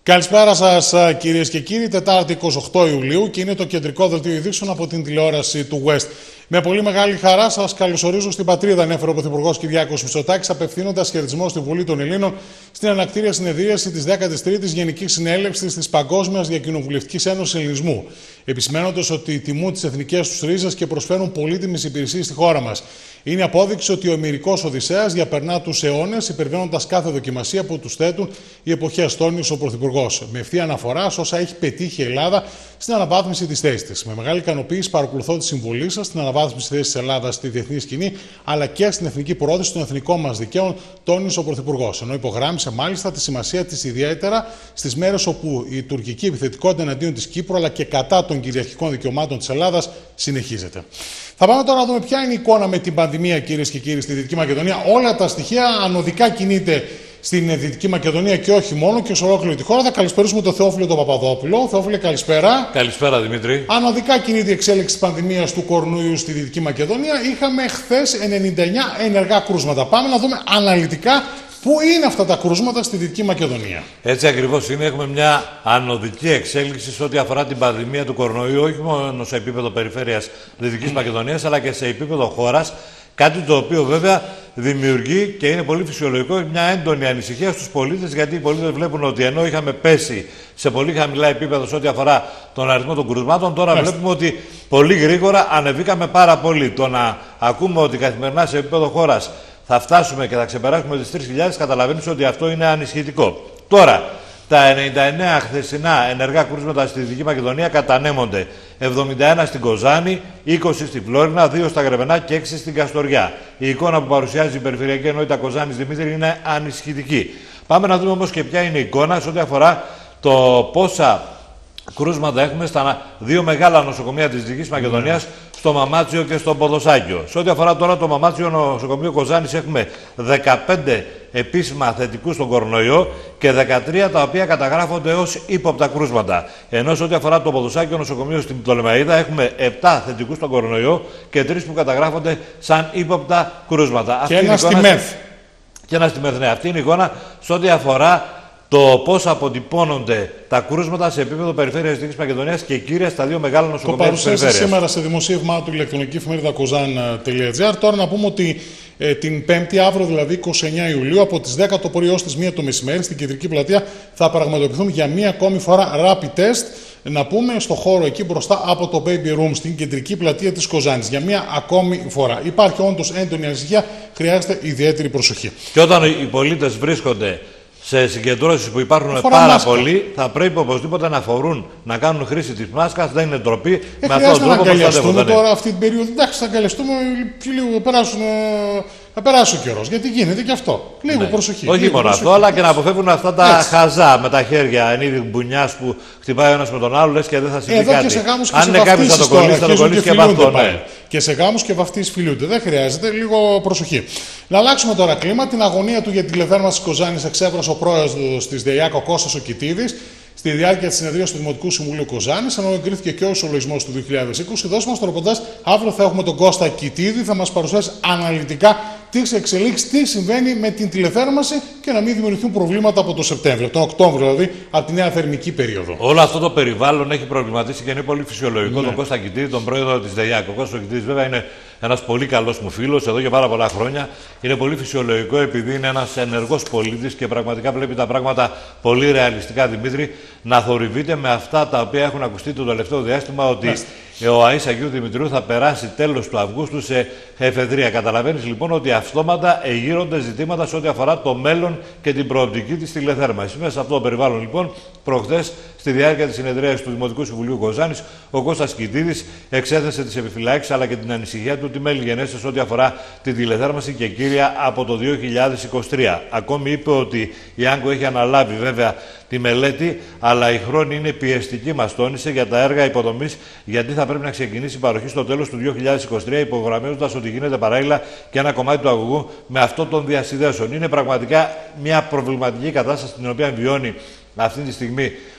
Καλησπέρα σας κυρίες και κύριοι, Τετάρτη 28 Ιουλίου και είναι το κεντρικό δελτίο ειδήσεων από την τηλεόραση του West. Με πολύ μεγάλη χαρά σας καλωσορίζω στην πατρίδα, ανέφερε ο Πρωθυπουργός Κυριάκος Μητσοτάκης, απευθύνοντας χαιρετισμό στη Βουλή των Ελλήνων στην ανακτήρια συνεδρίαση της 13ης Γενικής Συνέλευσης της Παγκόσμιας Διακοινοβουλευτικής Ένωσης Ελληνισμού, επισημένοντας ότι τιμούν τις εθνικές τους ρίζες και προσφέρουν πολύτιμες υπηρεσίες στη χώρα μας. Είναι απόδειξη ότι ο Ομηρικός Οδυσσέας διαπερνά τους αιώνες, υπερβαίνοντας κάθε δοκιμασία που τους θέτουν οι εποχές, τόνισε ο Πρωθυπουργός, με ευθεία αναφορά σε όσα έχει πετύχει η Ελλάδα στην αναβάθμιση της θέσης της. Με μεγάλη ικανοποίηση παρακολουθώ τη συμβολή σας στην αναβάθμιση της θέσης της Ελλάδας στη διεθνή σκηνή, αλλά και στην εθνική προώθηση των εθνικών μας δικαίων, τόνισε ο Πρωθυπουργός. Ενώ υπογράμμισε μάλιστα τη σημασία της ιδιαίτερα στις μέρες όπου η τουρκική επιθετικότητα εναντίον της Κύπρου αλλά και κατά των κυριαρχικών δικαιωμάτων της Ελλάδας συνεχίζεται. Θα πάμε τώρα να δούμε ποια είναι η εικόνα με την πανδημία, κυρίες και κύριοι, στη Δυτική Μακεδονία. Όλα τα στοιχεία ανωδικά κινείται στην Δυτική Μακεδονία και όχι μόνο και σε ολόκληρη τη χώρα. Θα καλησπερίσουμε τον Θεόφιλο τον Παπαδόπουλο. Θεόφιλε, καλησπέρα. Καλησπέρα, Δημήτρη. Ανωδικά κινείται η εξέλιξη της πανδημίας του κορονοϊού στη Δυτική Μακεδονία. Είχαμε χθες 99 ενεργά κρούσματα. Πάμε να δούμε αναλυτικά πού είναι αυτά τα κρούσματα στη Δυτική Μακεδονία. Έτσι ακριβώς είναι. Έχουμε μια ανωδική εξέλιξη σε ό,τι αφορά την πανδημία του κορονοϊού, όχι μόνο σε επίπεδο περιφέρειας Δυτικής Μακεδονίας, αλλά και σε επίπεδο χώρας. Κάτι το οποίο βέβαια δημιουργεί και είναι πολύ φυσιολογικό μια έντονη ανησυχία στους πολίτες, γιατί οι πολίτες βλέπουν ότι ενώ είχαμε πέσει σε πολύ χαμηλά επίπεδα σε ό,τι αφορά τον αριθμό των κρούσματων, τώρα βλέπουμε ότι πολύ γρήγορα ανεβήκαμε πάρα πολύ. Το να ακούμε ότι καθημερινά σε επίπεδο χώρας θα φτάσουμε και θα ξεπεράσουμε τις 3.000, καταλαβαίνεις ότι αυτό είναι ανησυχητικό. Τώρα, τα 99 χθεσινά ενεργά κρούσματα στη Δυτική Μακεδονία κατανέμονται 71 στην Κοζάνη, 20 στη Φλόρινα, 2 στα Γρεβενά και 6 στην Καστοριά. Η εικόνα που παρουσιάζει η Περιφερειακή Ενότητα Κοζάνης, Δημήτρη, είναι ανησυχητική. Πάμε να δούμε όμως και ποια είναι η εικόνα σε ό,τι αφορά το πόσα κρούσματα έχουμε στα δύο μεγάλα νοσοκομεία της Δυτικής Μακεδονίας, στο Μαμάτσιο και στο Ποδοσάκιο. Σε ό,τι αφορά τώρα το Μαμάτσιο νοσοκομείο Κοζάνης, έχουμε 15 επίσημα θετικούς στον κορονοϊό και 13 τα οποία καταγράφονται ως ύποπτα κρούσματα. Ενώ σε ό,τι αφορά το Ποδοσάκιο νοσοκομείο στην Πτολεμαΐδα, έχουμε 7 θετικούς στον κορονοϊό και 3 που καταγράφονται σαν ύποπτα κρούσματα. Και ένα στη ΜΕΘ. Και ένα στη ΜΕΘ, ναι. Αυτή είναι η εικόνα σε ό,τι αφορά το πώς αποτυπώνονται τα κρούσματα σε επίπεδο περιφέρειας Δυτικής Μακεδονίας και κύρια στα δύο μεγάλα νοσοκομεία της περιφέρειας. Το παρουσίασε σήμερα σε δημοσίευμά του ηλεκτρονική εφημερίδα kozan.gr. Τώρα να πούμε ότι την Πέμπτη, αύριο δηλαδή 29 Ιουλίου, από τις 10 το πρωί ως τις 1 το μεσημέρι, στην Κεντρική Πλατεία θα πραγματοποιηθούν για μία ακόμη φορά rapid test. Να πούμε στο χώρο εκεί μπροστά από το Baby Room στην Κεντρική Πλατεία της Κοζάνης. Για μία ακόμη φορά. Υπάρχει όντως έντονη ανησυχία, χρειάζεται ιδιαίτερη προσοχή. Και όταν οι πολίτες βρίσκονται σε συγκεντρώσεις που υπάρχουν πάρα πολλοί, θα πρέπει οπωσδήποτε να φορούν, να κάνουν χρήση της μάσκας. Δεν είναι ντροπή. Με αυτόν τον τρόπο προστατεύονται. Τώρα αυτή την περίοδο, εντάξει, θα αγκαλιαστούμε και λίγο θα περάσει ο καιρός. Γιατί γίνεται και αυτό. Λίγο προσοχή. Όχι μόνο αυτό, αλλά και να αποφεύγουν αυτά τα χαζά με τα χέρια εν είδη μπουνιάς που χτυπάει ο ένας με τον άλλο, λες και δεν θα συμβεί κάτι. Και σε γάμους και αν είναι κάποιος θα το κολλήσει, θα το κολλήσει και από αυτό. Και σε γάμους και βαφτίσεις φιλούνται. Δεν χρειάζεται, λίγο προσοχή. Να αλλάξουμε τώρα κλίμα. Την αγωνία του για τη τηλεθέρμανση της Κοζάνης εξέφρασε ο πρόεδρος της ΔΕΙΑΚ, ο Κώστας ο Κιτίδης, στη διάρκεια της συνεδρίας του Δημοτικού Συμβουλίου Κοζάνης, ενώ εγκρίθηκε και ο ισολογισμός του 2020. Δώσε μας το ρεπορτάζ. Αύριο θα έχουμε τον Κώστα Κιτίδη, θα μας παρουσιάσει αναλυτικά τις εξελίξεις, τι συμβαίνει με την τηλεθέρμανση και να μην δημιουργηθούν προβλήματα από τον Σεπτέμβριο, τον Οκτώβριο δηλαδή, από τη νέα θερμική περίοδο. Όλο αυτό το περιβάλλον έχει προβληματίσει και είναι πολύ φυσιολογικό τον Κώστα Κιτίδη, τον πρόεδρο της ΔΕΙΑΚ. Ο Κώστας Κιτίδης βέβαια είναι ένας πολύ καλός μου φίλος εδώ και πάρα πολλά χρόνια. Είναι πολύ φυσιολογικό επειδή είναι ένας ενεργός πολίτης και πραγματικά βλέπει τα πράγματα πολύ ρεαλιστικά, Δημήτρη, να θορυβείται με αυτά τα οποία έχουν ακουστεί το τελευταίο διάστημα ότι ο ΑΕΣ Αγίου Δημητρίου θα περάσει τέλος του Αυγούστου σε εφεδρεία. Καταλαβαίνεις λοιπόν ότι αυτόματα εγείρονται ζητήματα σε ό,τι αφορά το μέλλον και την προοπτική της τηλεθέρμανσης. Μέσα σε αυτό το περιβάλλον λοιπόν, προχθές στη διάρκεια της συνεδρίας του Δημοτικού Συμβουλίου Κοζάνης, ο Κώστας Κιτίδης εξέθεσε τις επιφυλάξεις αλλά και την ανησυχία του ότι μέλη γενέστε σε ό,τι αφορά την τηλεθέρμανση και κύρια από το 2023. Ακόμη είπε ότι η Άγκο έχει αναλάβει βέβαια τη μελέτη, αλλά η χρόνη είναι πιεστική, μας τόνισε, για τα έργα υποδομής, γιατί θα πρέπει να ξεκινήσει η παροχή στο τέλος του 2023, υπογραμμίζοντας ότι γίνεται παράλληλα και ένα κομμάτι του αγωγού με αυτό των διασυνδέσεων. Είναι πραγματικά μια προβληματική κατάσταση την οποία βιώνει αυτή τη στιγμή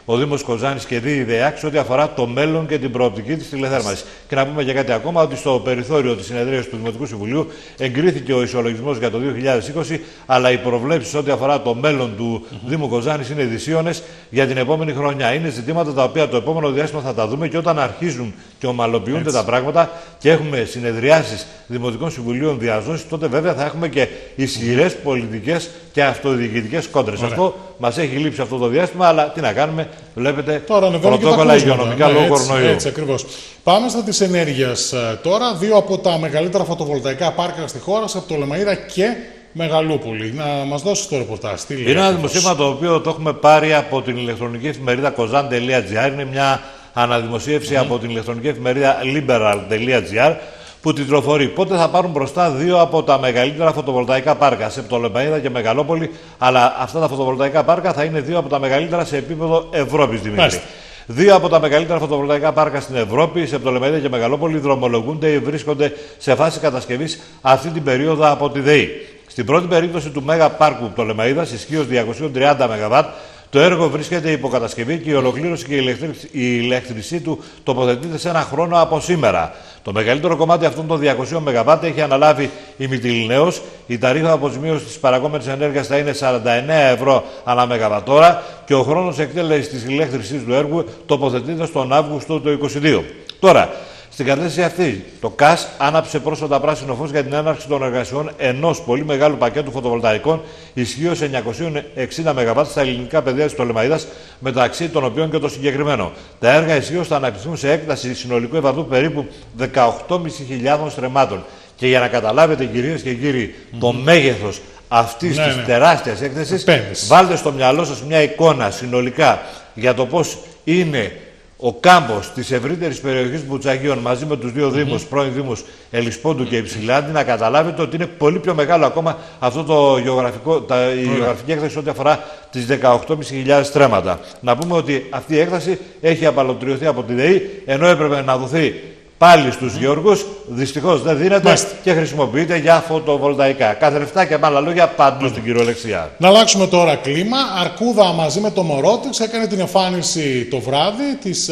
ο Δήμος Κοζάνης και Δήμη ΔΕΑΚ ό,τι αφορά το μέλλον και την προοπτική της τηλεθέρμανσης. Και να πούμε και κάτι ακόμα, ότι στο περιθώριο της συνεδρίας του Δημοτικού Συμβουλίου εγκρίθηκε ο ισολογισμός για το 2020, αλλά οι προβλέψεις ό,τι αφορά το μέλλον του Δήμου Κοζάνης είναι δυσίωνες για την επόμενη χρονιά. Είναι ζητήματα τα οποία το επόμενο διάστημα θα τα δούμε, και όταν αρχίζουν και ομαλοποιούνται τα πράγματα και έχουμε συνεδριάσεις Δημοτικών Συμβουλίων διαζώσεις, τότε βέβαια θα έχουμε και ισχυρές πολιτικές και αυτοδιοικητικές κόντρες. Αυτό μας έχει λείψει αυτό το διάστημα, αλλά τι να κάνουμε, βλέπετε, πρωτόκολλα υγειονομικά λόγω κορονοϊού. Έτσι ακριβώς. Πάμε στα της ενέργειας τώρα. Δύο από τα μεγαλύτερα φωτοβολταϊκά πάρκα στη χώρα, σε Πτολεμαΐδα και Μεγαλούπολη. Να μας δώσεις το ρεπορτάζ. Είναι ένα δημοσίευμα το οποίο το έχουμε πάρει από την ηλεκτρονική εφημερίδα kozan.gr. Είναι μια αναδημοσίευση από την ηλεκτρονική εφημερίδα liberal.gr που τιτλοφορεί πότε θα πάρουν μπροστά δύο από τα μεγαλύτερα φωτοβολταϊκά πάρκα, σε Πτολεμαΐδα και Μεγαλόπολη. Αλλά αυτά τα φωτοβολταϊκά πάρκα θα είναι δύο από τα μεγαλύτερα σε επίπεδο Ευρώπης, Δημήτρη. Δύο από τα μεγαλύτερα φωτοβολταϊκά πάρκα στην Ευρώπη, σε Πτολεμαΐδα και Μεγαλόπολη, δρομολογούνται ή βρίσκονται σε φάση κατασκευής αυτή την περίοδο από τη ΔΕΗ. Στην πρώτη περίπτωση του Μέγα Πάρκου Πτολεμαΐδας, ισχύως 230 ΜΒ, το έργο βρίσκεται υποκατασκευή και η ολοκλήρωση και η ηλεκτρισή του τοποθετείται σε ένα χρόνο από σήμερα. Το μεγαλύτερο κομμάτι αυτών των 200 ΜΒ έχει αναλάβει η Μυτιληναίος. Η ταρήφα αποζημίωση της παρακόμενης ενέργειας θα είναι 49 ευρώ ανά ΜΒ και ο χρόνος εκτέλεσης της ηλεκτρισής του έργου τοποθετείται στον Αύγουστο του 2022. Τώρα, στην κατάσταση αυτή, το ΚΑΣ άναψε πρόσφατα πράσινο φως για την έναρξη των εργασιών ενός πολύ μεγάλου πακέτου φωτοβολταϊκών ισχύως 960 ΜΒ στα ελληνικά πεδία της Πτολεμαΐδας, μεταξύ των οποίων και το συγκεκριμένο. Τα έργα ισχύως θα αναπτυχθούν σε έκταση συνολικού ευαδού περίπου 18.500 στρεμμάτων. Και για να καταλάβετε, κυρίες και κύριοι, το μέγεθος αυτής της τεράστιας έκθεσης, βάλτε στο μυαλό σας μια εικόνα συνολικά για το πώς είναι ο κάμπος της ευρύτερης περιοχής Μπουτσαγίων μαζί με τους δύο δήμους, πρώην δήμους Ελισπόντου και Υψηλάντη, να καταλάβετε ότι είναι πολύ πιο μεγάλο ακόμα αυτό το η γεωγραφική έκταση ό,τι αφορά τις 18.500 στρέμματα. Να πούμε ότι αυτή η έκταση έχει απαλωτριωθεί από τη ΔΕΗ, ενώ έπρεπε να δοθεί πάλι στους γεωργούς, δυστυχώς δεν δίνεται και χρησιμοποιείται για φωτοβολταϊκά. Κάθε λεφτά με άλλα λόγια παντού στην κυριολεξία. Να αλλάξουμε τώρα κλίμα. Αρκούδα μαζί με το μωρό της έκανε την εμφάνιση το βράδυ της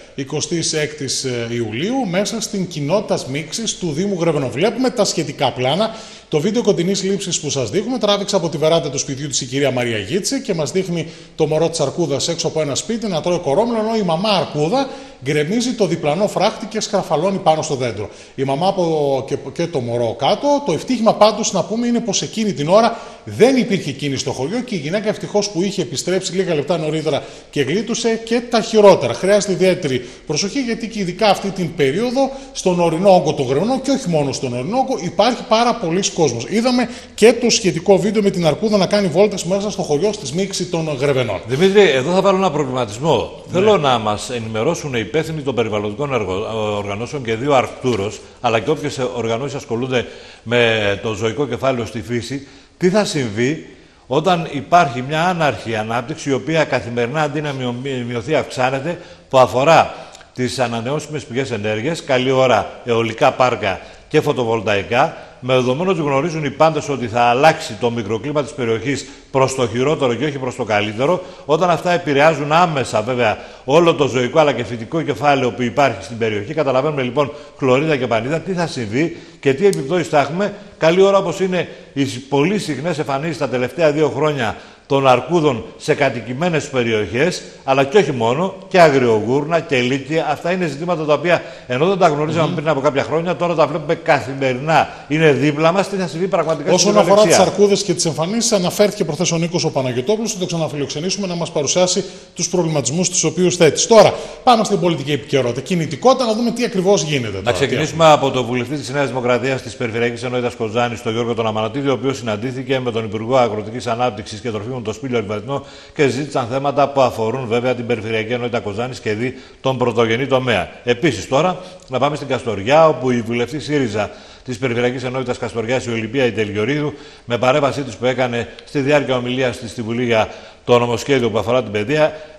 26ης Ιουλίου μέσα στην κοινότητα μίξης του Δήμου Γρεβενών. Βλέπουμε τα σχετικά πλάνα. Το βίντεο κοντινής λήψης που σας δείχνουμε τράβηξε από τη βεράντα του σπιτιού της η κυρία Μαρία Γίτση και μας δείχνει το μωρό της Αρκούδας έξω από ένα σπίτι να τρώει κορόμιλο, ενώ η μαμά Αρκούδα γκρεμίζει το διπλανό φράχτη και σκραφαλώνει πάνω στο δέντρο. Η μαμά και το μωρό κάτω. Το ευτύχημα πάντως να πούμε είναι πως εκείνη την ώρα δεν υπήρχε κίνηση στο χωριό και η γυναίκα ευτυχώς που είχε επιστρέψει λίγα λεπτά νωρίτερα και γλίτωσε και τα χειρότερα. Χρειάζεται ιδιαίτερη προσοχή γιατί και ειδικά αυτή την περίοδο στον ορεινό όγκο των Γρεβενών και όχι μόνο στον ορεινό όγκο υπάρχει πάρα πολλοί κόσμος. Είδαμε και το σχετικό βίντεο με την Αρκούδα να κάνει βόλτες μέσα στο χωριό στη μίξη των Γρεβενών. Δημήτρη, εδώ θα βάλω ένα προβληματισμό. Θέλω να μας ενημερώσουν οι υπεύθυνοι των περιβαλλοντικών οργανώσεων και δύο Αρκτούρος, αλλά και όποιες οργανώσεις ασχολούνται με το ζωικό κεφάλαιο στη φύση, τι θα συμβεί όταν υπάρχει μια άναρχη ανάπτυξη, η οποία καθημερινά αντί να μειωθεί αυξάνεται, που αφορά τις ανανεώσιμες πηγές ενέργειας, καλή ώρα αιωλικά πάρκα και φωτοβολταϊκά, με δεδομένο ότι γνωρίζουν οι πάντες ότι θα αλλάξει το μικροκλίμα της περιοχής προς το χειρότερο και όχι προς το καλύτερο, όταν αυτά επηρεάζουν άμεσα βέβαια όλο το ζωικό αλλά και φυτικό κεφάλαιο που υπάρχει στην περιοχή. Καταλαβαίνουμε λοιπόν χλωρίδα και πανίδα τι θα συμβεί και τι επιπτώσεις θα έχουμε. Καλή ώρα όπως είναι οι πολύ συχνές εμφανίσεις τα τελευταία 2 χρόνια των αρκούδων σε κατοικημένες περιοχές, αλλά και όχι μόνο, και αγριογούρνα και λύκεια. Αυτά είναι ζητήματα τα οποία ενώ δεν τα γνωρίζαμε πριν από κάποια χρόνια, τώρα τα βλέπουμε καθημερινά. Είναι δίπλα μας, τι θα συμβεί πραγματικά στην Όσον αφορά τις αρκούδες και τις εμφανίσεις, αναφέρθηκε προχθές ο Νίκος ο Παναγιωτόπουλος, θα το ξαναφιλοξενήσουμε να μας παρουσιάσει τους προβληματισμούς τους οποίους θέτει. Τώρα, πάμε στην πολιτική επικαιρότητα. Κινητικότητα, να δούμε τι ακριβώς γίνεται. Να ξεκινήσουμε από τον βουλευτή της Νέας Δημοκρατίας της Περιφερειακής Ενότητας Κοζάνης, τον Γιώργο τον Αμανατίδη, ο οποίος συναντήθηκε με τον Υπουργό Αγροτικής Ανάπτυξης και Τροφίμων, τον Σπύλιο Αλβερτινό, και συζήτησαν θέματα που αφορούν βέβαια την Περιφερειακή Ενότητα Κοζάνης και δι τον πρωτογενή τομέα. Επίσης, τώρα να πάμε στην Καστοριά, όπου η βουλευτή ΣΥΡΙΖΑ της Περιφερειακής Ενότητας Καστοριάς, η Ολυμπία Ιτελγιορίδου, με παρέμβασή της που έκανε στη διάρκεια ομιλίας της στη Βουλή για το νομοσχέδιο που αφορά την παιδεία,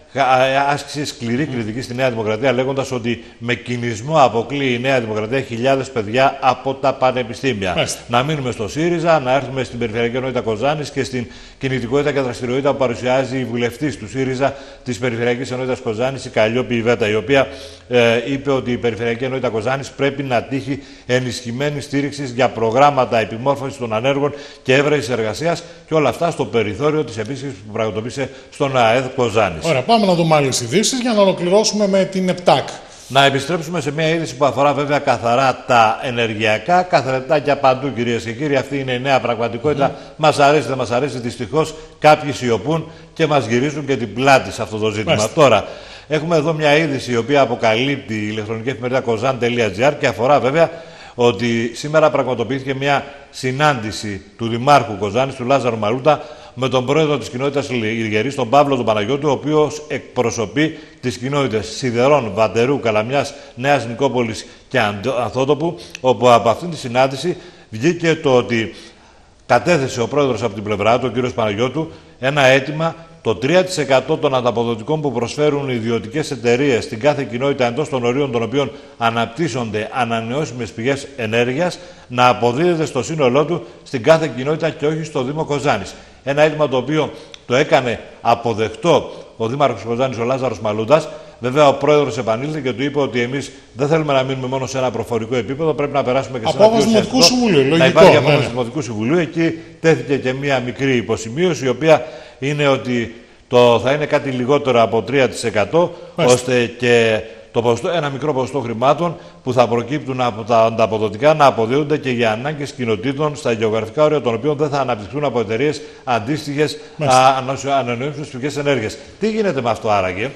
άσκησε σκληρή κριτική στη Νέα Δημοκρατία, λέγοντας ότι με κινησμό αποκλείει η Νέα Δημοκρατία χιλιάδες παιδιά από τα πανεπιστήμια. Μάλιστα. Να μείνουμε στο ΣΥΡΙΖΑ, να έρθουμε στην Περιφερειακή Ενότητα Κοζάνης και στην κινητικότητα και δραστηριότητα που παρουσιάζει η βουλευτής του ΣΥΡΙΖΑ της Περιφερειακής Ενότητας Κοζάνης, η Καλλιόπη Ιβέτα, η οποία είπε ότι η Περιφερειακή Ενότητα Κοζάνης πρέπει να τύχει ενισχυμένη στήριξη για προγράμματα επιμόρφωσης των ανέργων και έβρεσης εργασίας, και όλα αυτά στο περιθώριο της επίσκεψης που πραγματοποίησε στον ΑΕΔ Κοζάνης. Ωραία, πάμε να δούμε άλλες ειδήσεις για να ολοκληρώσουμε με την ΕΠΤΑΚ. Να επιστρέψουμε σε μια είδηση που αφορά βέβαια καθαρά τα ενεργειακά, καθρετάκια παντού, κυρίες και κύριοι. Αυτή είναι η νέα πραγματικότητα. Μας αρέσει, δεν μας αρέσει. Δυστυχώς κάποιοι σιωπούν και μας γυρίζουν και την πλάτη σε αυτό το ζήτημα. Τώρα, έχουμε εδώ μια είδηση η οποία αποκαλύπτει η ηλεκτρονική εφημερίδα kozan.gr και αφορά βέβαια ότι σήμερα πραγματοποιήθηκε μια συνάντηση του Δημάρχου Κοζάνης, του Λάζαρου Μαλούτα, με τον πρόεδρο της κοινότητας Λιγερής, τον Παύλο τον Παναγιώτου, ο οποίος εκπροσωπεί τις κοινότητες Σιδερών, Βαντερού, Καλαμιάς, Νέας Νικόπολης και Ανθότοπου, όπου από αυτήν τη συνάντηση βγήκε το ότι κατέθεσε ο πρόεδρος από την πλευρά του, ο κ. Παναγιώτου, ένα αίτημα το 3% των ανταποδοτικών που προσφέρουν οι ιδιωτικές εταιρείες στην κάθε κοινότητα εντός των ορίων των οποίων αναπτύσσονται ανανεώσιμες πηγές ενέργειας να αποδίδεται στο σύνολό του στην κάθε κοινότητα και όχι στο Δήμο Κοζάνης. Ένα αίτημα το οποίο το έκανε αποδεκτό ο Δήμαρχος Κοζάνης, ο Λάζαρος Μαλούντας. Βέβαια, ο πρόεδρος επανήλθε και του είπε ότι εμείς δεν θέλουμε να μείνουμε μόνο σε ένα προφορικό επίπεδο, πρέπει να περάσουμε και σε ένα πιο Δημοτικού Συμβουλίου. Λογικό, να υπάρχει απόφαση του Δημοτικού Συμβουλίου. Εκεί τέθηκε και μία μικρή υποσημείωση, η οποία είναι ότι θα είναι κάτι λιγότερο από 3%, ώστε και ένα μικρό ποσοστό χρημάτων που θα προκύπτουν από τα ανταποδοτικά να αποδίδονται και για ανάγκες κοινοτήτων στα γεωγραφικά όρια των οποίων δεν θα αναπτυχθούν από εταιρείες αντίστοιχες ανανεώσιμες πηγές ενέργειας. Τι γίνεται με αυτό άραγε?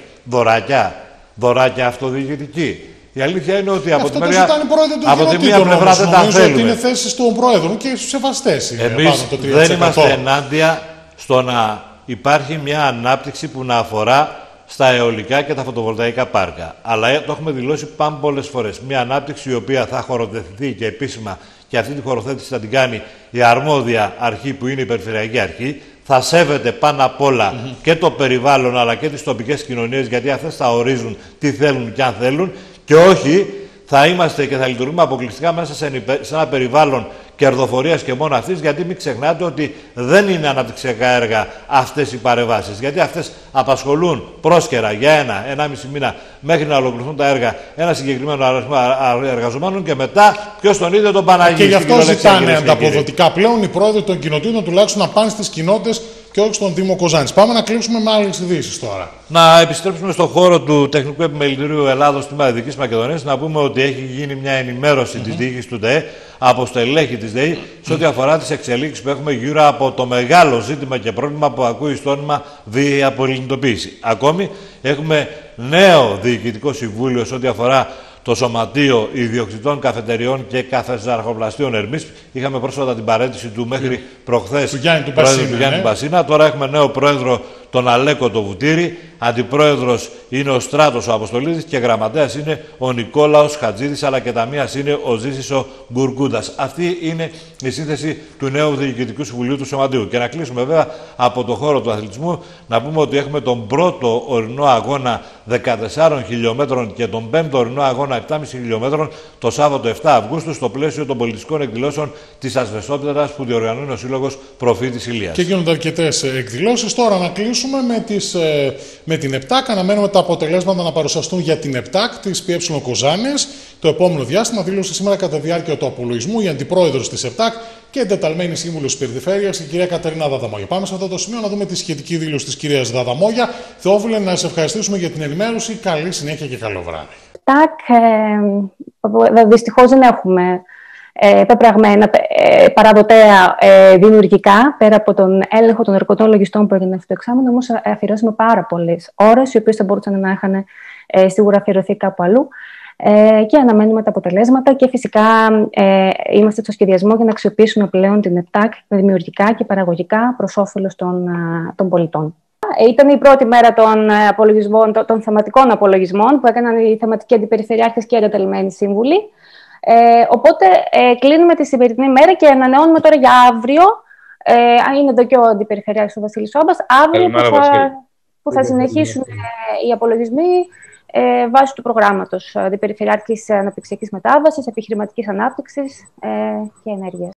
Δωράκια αυτοδιοικητική. Η αλήθεια είναι ότι από τη μία πλευρά δεν τα θέλουμε. Ότι είναι θέσεις του Προέδρου και στους σεβαστές. Εμείς δεν είμαστε ενάντια στο να υπάρχει μια ανάπτυξη που να αφορά στα αιωλικά και τα φωτοβολταϊκά πάρκα. Αλλά το έχουμε δηλώσει πολλές φορές. Μια ανάπτυξη η οποία θα χωροτεθηθεί και επίσημα, και αυτή τη χωροθέτηση θα την κάνει η αρμόδια αρχή που είναι η Περιφερειακή Αρχή. Θα σέβεται πάνω απ' όλα και το περιβάλλον αλλά και τις τοπικές κοινωνίες, γιατί αυτές θα ορίζουν τι θέλουν και αν θέλουν, και όχι θα είμαστε και θα λειτουργούμε αποκλειστικά μέσα σε ένα περιβάλλον κερδοφορίας και μόνο αυτής, γιατί μην ξεχνάτε ότι δεν είναι αναπτυξιακά έργα αυτές οι παρεμβάσεις. Γιατί αυτές απασχολούν πρόσκαιρα για 1-1,5 μήνα μέχρι να ολοκληρωθούν τα έργα ένα συγκεκριμένο αριθμό εργαζομένων και μετά ποιος τον είδε τον Παναγί. Και γι' αυτό ζητάνε ανταποδοτικά πλέον οι πρόεδροι των κοινοτήτων τουλάχιστον να πάνε στις κοινότητες και όχι στον Δήμο Κοζάνης. Πάμε να κλείσουμε με άλλες ειδήσεις τώρα. Να επιστρέψουμε στον χώρο του Τεχνικού Επιμελητηρίου Ελλάδος Τμήμα Δυτικής Μακεδονίας, να πούμε ότι έχει γίνει μια ενημέρωση της διοίκησης του ΔΕΕ από στελέχη της ΔΕΗ σε ό,τι αφορά τις εξελίξεις που έχουμε γύρω από το μεγάλο ζήτημα και πρόβλημα που ακούει στο όνομα βίαιη απολυτοποίηση. Ακόμη έχουμε νέο Διοικητικό Συμβούλιο σε ό,τι αφορά το Σωματείο Ιδιοκτητών Καφετεριών και Καφεζαρχοπλαστείων Ερμής. Είχαμε πρόσφατα την παρέτηση του μέχρι προχθές του Γιάννη του Πασίνα. Τώρα έχουμε νέο πρόεδρο τον Αλέκο το Βουτήρη. Αντιπρόεδρος είναι ο Στράτος ο Αποστολίδης και γραμματέας είναι ο Νικόλαος Χατζίδης, αλλά και ταμείας είναι ο Ζήσης ο Γκουρκούντας. Αυτή είναι η σύνθεση του νέου Διοικητικού Συμβουλίου του Σωματείου. Και να κλείσουμε βέβαια από το χώρο του αθλητισμού, να πούμε ότι έχουμε τον πρώτο ορεινό αγώνα 14 χιλιόμετρων και τον πέμπτο ορεινό αγώνα 7,5 χιλιόμετρων το Σάββατο 7 Αυγούστου στο πλαίσιο των πολιτιστικών εκδηλώσεων της Ασβεστόπεδρας που διοργανώνει ο Σύλλογος Προφήτης Ηλίας. Και γίνονται αρκετές εκδηλώσεις. Τώρα να κλείσουμε με την ΕΠΤΑΚ. Αναμένουμε τα αποτελέσματα να παρουσιαστούν για την ΕΠΤΑΚ της ΠΕ Κοζάνης το επόμενο διάστημα. Δήλωσε σήμερα κατά τη διάρκεια του απολογισμού η αντιπρόεδρος της ΕΠΤΑΚ και εντεταλμένη σύμβουλος της Περιφέρειας, η κυρία Κατερίνα Δαδαμόγια. Πάμε σε αυτό το σημείο να δούμε τη σχετική δήλωση της κυρίας Δαδαμόγια. Θεόφιλε, να σε ευχαριστήσουμε για την ενημέρωση. Καλή συνέχεια και καλό βράδυ. Δυστυχώς δεν έχουμε πεπραγμένα παραδοτέα δημιουργικά, πέρα από τον έλεγχο των εργοτών λογιστών που έγινε αυτό το εξάμηνο, όμως αφιερώσαμε πάρα πολλές ώρες, οι οποίες θα μπορούσαν να είχαν σίγουρα αφιερωθεί κάπου αλλού. Και αναμένουμε τα αποτελέσματα και φυσικά είμαστε στο σχεδιασμό για να αξιοποιήσουμε πλέον την ΕΠΤΑΚ δημιουργικά και παραγωγικά προς όφελος των πολιτών. Ήταν η πρώτη μέρα των θεματικών απολογισμών που έκαναν οι θεματικοί αντιπεριφερειάρχες και εντεταλμένοι σύμβουλοι. Οπότε κλείνουμε τη σημερινή μέρα και ανανεώνουμε τώρα για αύριο. Είναι εδώ και ο αντιπεριφερειάρχης ο Βασίλης Όμπας. Αύριο που θα συνεχίσουν οι απολογισμοί βάσει του προγράμματος Διπεριφερειάρχης Αναπτυξιακής Μετάβασης, Επιχειρηματικής Ανάπτυξης και Ενέργειας.